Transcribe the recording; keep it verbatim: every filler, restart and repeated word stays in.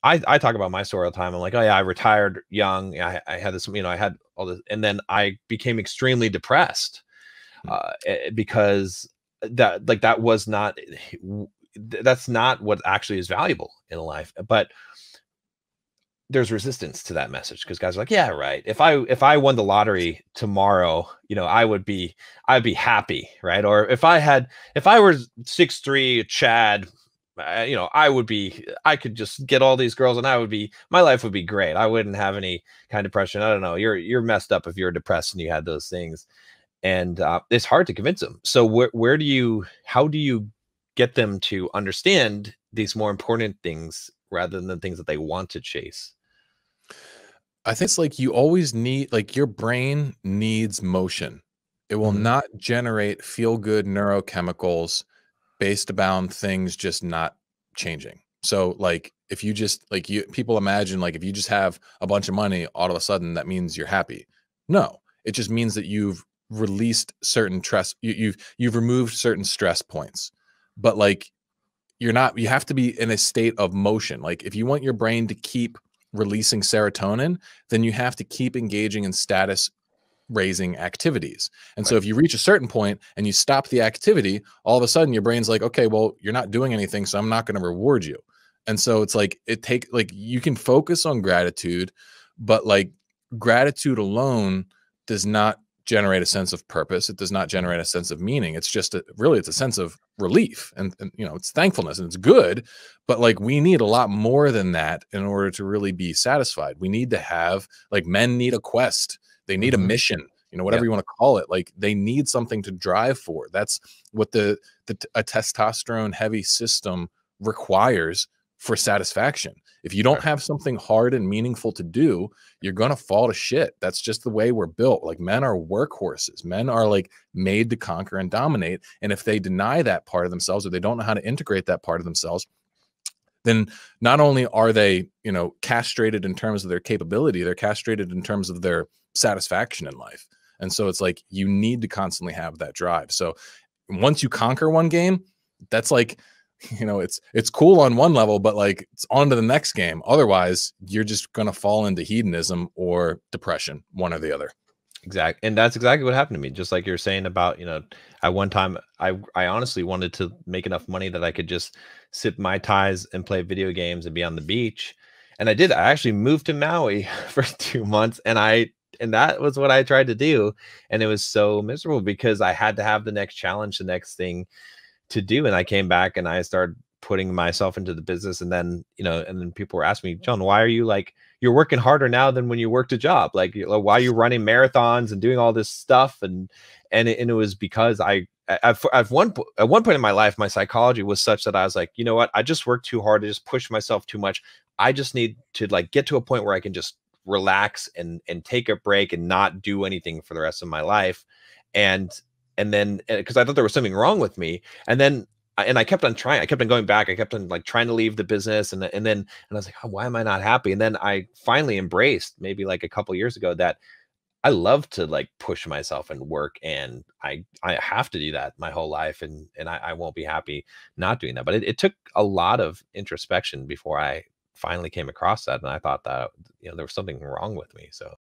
I I talk about my story all the time. I'm like, oh yeah, I retired young. I, I had this, you know, I had all this, and then I became extremely depressed Mm. uh, eh, because that like that was not that's not what actually is valuable in life. But there's resistance to that message because guys are like, yeah, right. If I if I won the lottery tomorrow, you know, I would be I'd be happy, right? Or if I had if I were six three Chad, uh, you know, I would be I could just get all these girls and I would be my life would be great. I wouldn't have any kind of depression. I don't know. You're you're messed up if you're depressed and you had those things. And uh, it's hard to convince them. So where where do you how do you get them to understand these more important things rather than the things that they want to chase? I think it's like you always need like your brain needs motion. It will Mhm. not generate feel good neurochemicals based around things just not changing. So like if you just like you people imagine like if you just have a bunch of money all of a sudden that means you're happy. No, it just means that you've released certain stress you, you've you've removed certain stress points. But like you're not you have to be in a state of motion. Like if you want your brain to keep releasing serotonin, then you have to keep engaging in status raising activities. And so Right. if you reach a certain point and you stop the activity, all of a sudden your brain's like, okay, well, you're not doing anything, so I'm not going to reward you. And so it's like it take like you can focus on gratitude, but like gratitude alone does not generate a sense of purpose. It does not Mhm. generate a sense of meaning. It's just a, really it's a sense of relief and, and you know it's thankfulness and it's good, but like we need a lot more than that in order to really be satisfied. We need to have like men need a quest, they need a Mhm. mission, you know, whatever Yep. you want to call it. Like they need something to drive for. That's what the, the a testosterone heavy system requires for satisfaction. If you don't Right. have something hard and meaningful to do, you're going to fall to shit. That's just the way we're built. Like men are workhorses. Men are like made to conquer and dominate. And if they deny that part of themselves or they don't know how to integrate that part of themselves, then not only are they, you know, castrated in terms of their capability, they're castrated in terms of their satisfaction in life. And so it's like you need to constantly have that drive. So once you conquer one game, that's like, you know, it's it's cool on one level, but like it's on to the next game. Otherwise, you're just gonna fall into hedonism or depression, one or the other. Exact and that's exactly what happened to me. Just like you're saying about, you know, at one time I I honestly wanted to make enough money that I could just sip Mai Tais and play video games and be on the beach. And I did. I actually moved to Maui for two months and I and that was what I tried to do. And it was so miserable because I had to have the next challenge, the next thing to do. And I came back and I started putting myself into the business. And then, you know, and then people were asking me, John, why are you like, you're working harder now than when you worked a job? Like, you know, why are you running marathons and doing all this stuff? And, and it, and it was because I, at, at one po- at one point in my life, my psychology was such that I was like, you know what? I just worked too hard. I just pushed myself too much. I just need to like get to a point where I can just relax and and take a break and not do anything for the rest of my life. And and then because I thought there was something wrong with me, and then I- and I kept on trying. I kept on going back. I kept on like trying to leave the business, and and then and I was like, oh, why am I not happy? And then I finally embraced, maybe like a couple years ago, that I love to like push myself and work, and I I have to do that my whole life, and and I, I won't be happy not doing that. But it, it took a lot of introspection before I finally came across that, and I thought that you know there was something wrong with me. So